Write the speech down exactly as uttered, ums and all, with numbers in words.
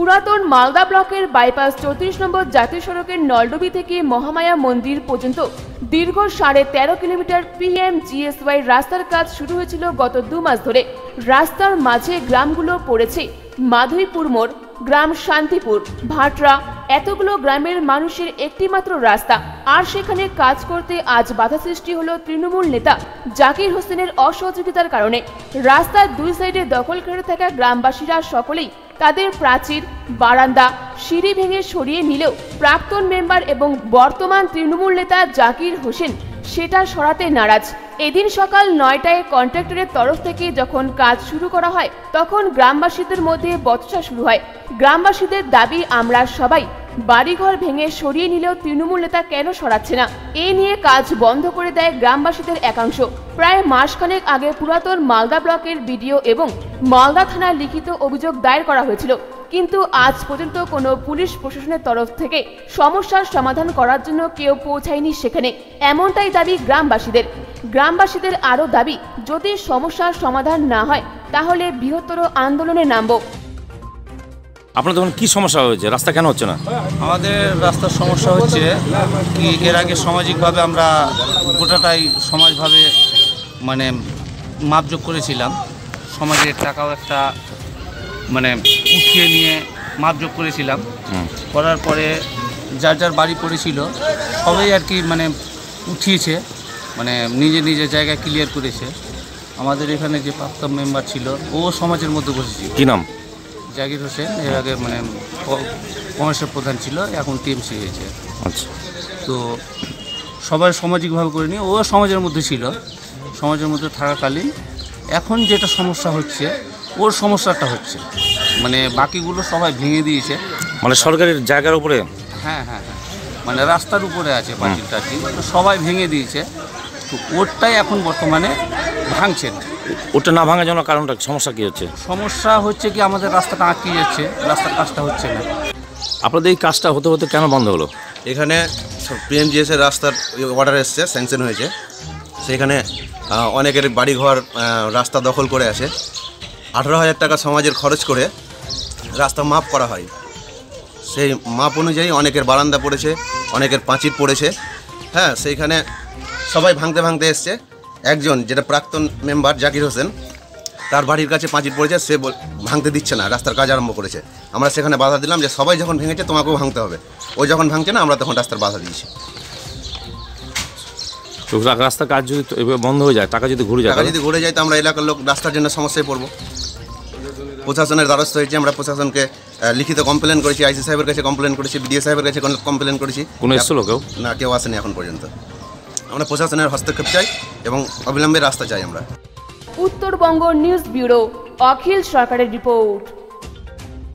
পুরাতন মালদা ব্লকের বাইপাস চৌত্রিশ নম্বর জাতীয় সড়কের নলডুবি থেকে মহামায়া মন্দির পর্যন্ত দীর্ঘ সাড়ে তেরো কিলোমিটার পিএমজিএসওয়াই রাস্তার কাজ শুরু হয়েছিল গত দু মাস ধরে। রাস্তার মাঝে গ্রামগুলো পড়েছে মাধুইপুর মোড়, গ্রাম শান্তিপুর, ভাটরা, এতগুলো গ্রামের মানুষের একটি মাত্র রাস্তা। আর সেখানে কাজ করতে আজ বাধা সৃষ্টি হলো তৃণমূল নেতা জাকির হোসেনের অসহযোগিতার কারণে। রাস্তার দুই সাইডে দখল করে থাকা গ্রামবাসীরা সকলেই তাদের প্রাচীর, বারান্দা, সিঁড়ি ভেঙে সরিয়ে নিলেও প্রাক্তন মেম্বার এবং বর্তমান তৃণমূল নেতা জাকির হোসেন সেটা সরাতে নারাজ। এদিন সকাল নয়টায় কন্ট্রাক্টরের তরফ থেকে যখন কাজ শুরু করা হয় তখন গ্রামবাসীদের মধ্যে বচসা শুরু হয়। গ্রামবাসীদের দাবি, আমরা সবাই বাড়িঘর ভেঙে সরিয়ে নিলেও তৃণমূল নেতা কেন সরাচ্ছে না। এ নিয়ে কাজ বন্ধ করে দেয় গ্রামবাসীদের একাংশ। প্রায় মাসখানেক আগে পুরাতন মালদা ব্লকের বিডিও এবং মালদা থানায় লিখিত অভিযোগ দায়ের করা হয়েছিল, কিন্তু আজ পর্যন্ত কোনো পুলিশ প্রশাসনের তরফ থেকে সমস্যার সমাধান করার জন্য কেউ পৌঁছায়নি সেখানে, এমনটাই দাবি গ্রামবাসীদের। গ্রামবাসীদের আরও দাবি, যদি সমস্যার সমাধান না হয় তাহলে বৃহত্তর আন্দোলনে নামব। আপনার তখন কি সমস্যা হয়েছে? রাস্তা কেন হচ্ছে না? আমাদের রাস্তার সমস্যা হচ্ছে কি, এর আগে সামাজিকভাবে আমরা গোটাটাই সমাজভাবে মানে মাপযোগ করেছিলাম। সমাজের টাকাও একটা মানে উঠিয়ে নিয়ে মাপযোগ করেছিলাম। করার পরে যার যার বাড়ি পড়েছিল সবাই আর কি মানে উঠিয়েছে, মানে নিজে নিজের জায়গায় ক্লিয়ার করেছে। আমাদের এখানে যে প্রাক্তন মেম্বার ছিল ও সমাজের মধ্যে বসেছিল। কি নাম? জাকির হোসেন। এর আগে মানে কংগ্রেসের প্রধান ছিল, এখন টিএমসি হয়েছে। আচ্ছা। তো সবাই সামাজিকভাবে করে নিয়ে ও সমাজের মধ্যে ছিল। সমাজের মধ্যে থাকাকালীন এখন যেটা সমস্যা হচ্ছে ওর সমস্যাটা হচ্ছে, মানে বাকিগুলো সবাই ভেঙে দিয়েছে। মানে সরকারের জায়গার উপরে? হ্যাঁ হ্যাঁ হ্যাঁ মানে রাস্তার উপরে আছে পাঁচিলটা, কি সবাই ভেঙে দিয়েছে। তো ওরটাই এখন বর্তমানে ভাঙছে না। ওটা না ভাঙার জন্য কারণটা সমস্যা কি হচ্ছে? সমস্যা হচ্ছে কি, আমাদের রাস্তাটা আটকে যাচ্ছে, রাস্তার কাজটা হচ্ছে না। আপনাদের এই কাজটা হতে হতে কেন বন্ধ হলো? এখানে পিএমজিএস এর রাস্তার অর্ডার এসছে, স্যাংশন হয়েছে। সেখানে অনেকের বাড়িঘর রাস্তা দখল করে আছে। আঠারো হাজার টাকা সমাজের খরচ করে রাস্তা মাপ করা হয়। সেই মাপ অনুযায়ী অনেকের বারান্দা পড়েছে, অনেকের পাঁচির পড়েছে। হ্যাঁ, সেইখানে সবাই ভাঙতে ভাঙতে এসছে। একজন যেটা প্রাক্তন মেম্বার জাকির হোসেন, তার বাড়ির কাছে পাঁচির পড়েছে, সে ভাঙতে দিচ্ছে না, রাস্তার কাজ আরম্ভ করেছে। আমরা সেখানে বাধা দিলাম যে সবাই যখন ভেঙেছে তোমাকেও ভাঙতে হবে। ওই যখন ভাঙছে না, আমরা তখন রাস্তার বাধা দিয়েছি। তো রাস্তার কাজ যদি বন্ধ হয়ে যায়, টাকা যদি ঘুরে যায়, টাকা যদি ঘুরে যায় তো আমরা এলাকার লোক রাস্তার জন্য সমস্যায় পড়বো। প্রশাসনের দ্বারস্থ হয়েছে, আমরা প্রশাসনকে লিখিত কমপ্লেন করেছি, আইসি সাহেবের কাছে কমপ্লেন করেছি, বিডিও সাহেবের কাছে কমপ্লেন করেছি। কোনো এসেছিল কেউ? না, কেউ আসেনি এখন পর্যন্ত। আমরা প্রশাসনের হস্তক্ষেপ চাই এবং অবিলম্বে রাস্তা চাই আমরা। উত্তরবঙ্গ নিউজ ব্যুরো, অখিল সরকারের রিপোর্ট।